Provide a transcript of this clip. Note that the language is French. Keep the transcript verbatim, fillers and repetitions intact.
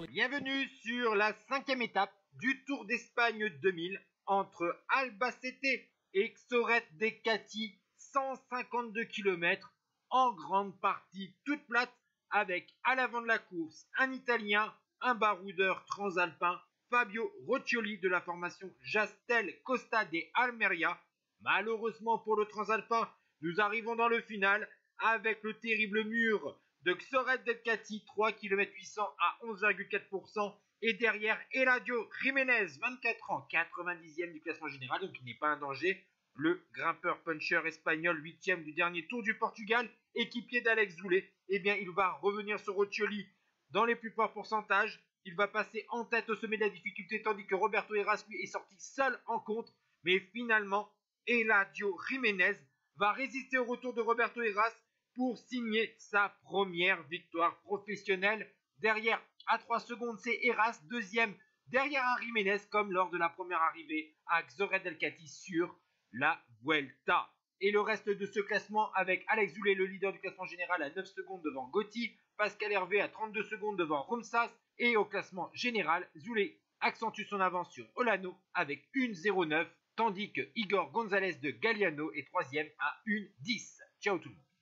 Bienvenue sur la cinquième étape du Tour d'Espagne deux mille entre Albacete et Xoret del Cati, cent cinquante-deux kilomètres en grande partie toute plate avec à l'avant de la course un Italien, un baroudeur transalpin, Fabio Roccioli de la formation Jastel Costa de Almeria. Malheureusement pour le transalpin, nous arrivons dans le final avec le terrible mur de Xoret del Cati, trois kilomètres huit cents à onze virgule quatre pour cent. Et derrière, Eladio Jiménez, vingt-quatre ans, quatre-vingt-dixième du classement général, donc il n'est pas un danger. Le grimpeur puncher espagnol, huitième du dernier Tour du Portugal, équipier d'Alex Zoulet. Eh bien, il va revenir sur Roccioli dans les plus forts pourcentages. Il va passer en tête au sommet de la difficulté, tandis que Roberto Heras, lui, est sorti seul en contre. Mais finalement, Eladio Jiménez va résister au retour de Roberto Heras pour signer sa première victoire professionnelle. Derrière, à trois secondes, c'est Heras, deuxième, derrière un Jiménez, comme lors de la première arrivée à Xoret del Cati sur la Vuelta. Et le reste de ce classement avec Alex Zoulet, le leader du classement général, à neuf secondes devant Gotti, Pascal Hervé à trente-deux secondes devant Rumsas, et au classement général, Zoulet accentue son avance sur Olano avec une zéro neuf, tandis que Igor Gonzalez de Galliano est troisième à une dix. Ciao tout le monde.